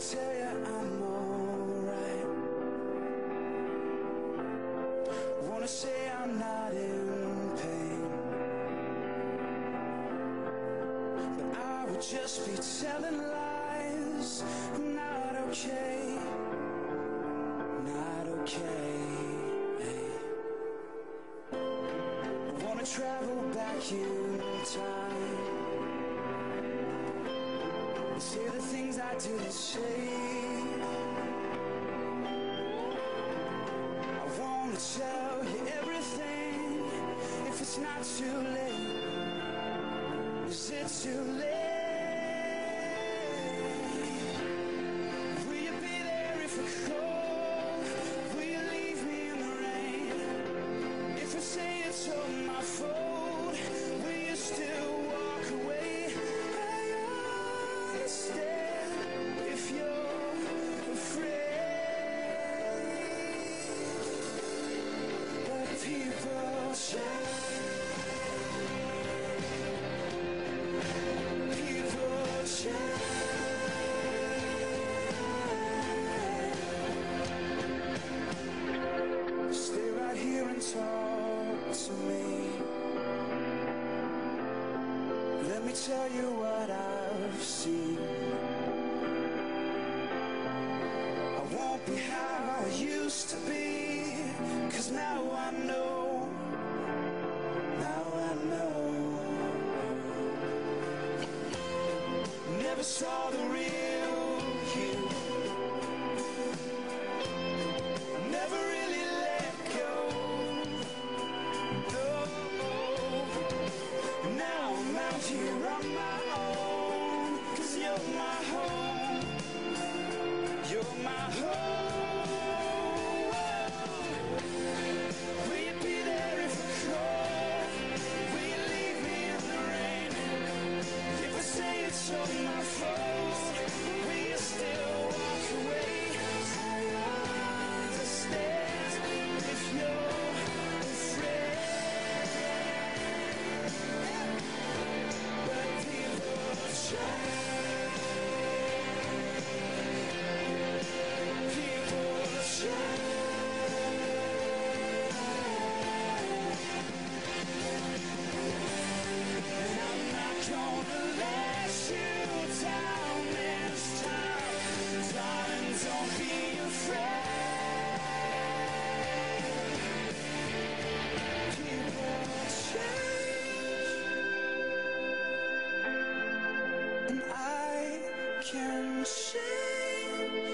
tell you I'm alright. Wanna say I'm not in pain, but I would just be telling lies. I'm not okay, not okay. I wanna travel back in time, say the things I didn't say. I wanna tell you everything. If it's not too late, is it too late? Will you be there if I call? Will you leave me in the rain? If I say it's all my fault, will you still walk away? If you're afraid, but people change. People change. Stay right here and talk to me. Let me tell you what I've seen. I won't be how I used to be, 'cause now I know, now I know. Never saw the real you, never really let go. No. Now I'm out here on my own, 'cause you're my home, you're my home. Will you be there if I call? Will you leave me in the rain? If I say it's all my fault, will you still walk away? I understand if you're afraid, but people change. People change. And I'm not gonna let you down this time. Darling, don't be afraid. People change, and I can change.